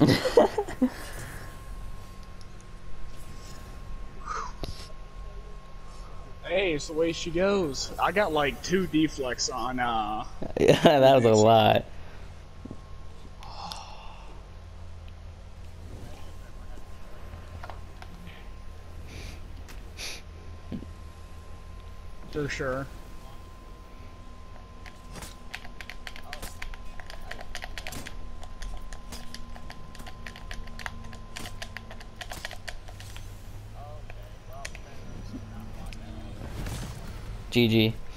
Hey, it's the way she goes. I got like 2 deflects on Yeah, that was a lot. for sure. GG.